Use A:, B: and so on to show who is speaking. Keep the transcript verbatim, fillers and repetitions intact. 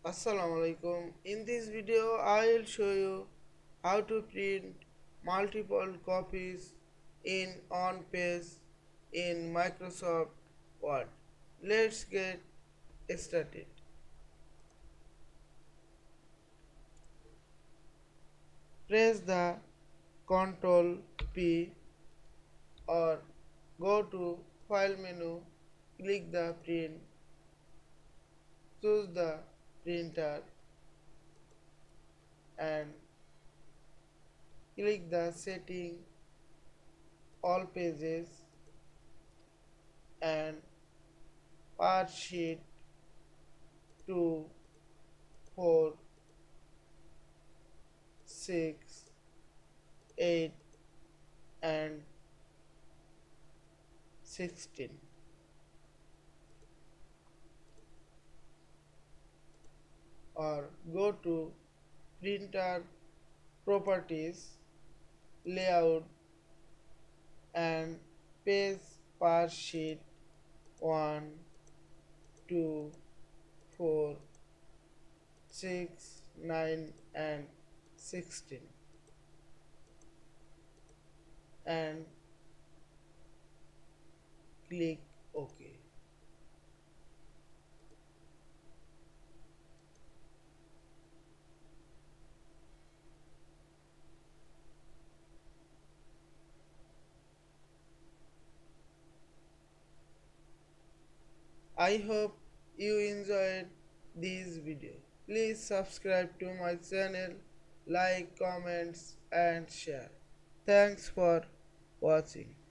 A: Assalamu Walaikum. In this video, I will show you how to print multiple copies in on page in Microsoft Word. Let's get started. Press the Ctrl P or go to File menu, click the print, choose the printer and click the setting all pages and part sheet two, four, six, eight and sixteen. Or go to printer properties, layout and page part sheet one, two, four, six, nine and sixteen and click OK. I hope you enjoyed this video. Please subscribe to my channel, like, comments and share. Thanks for watching.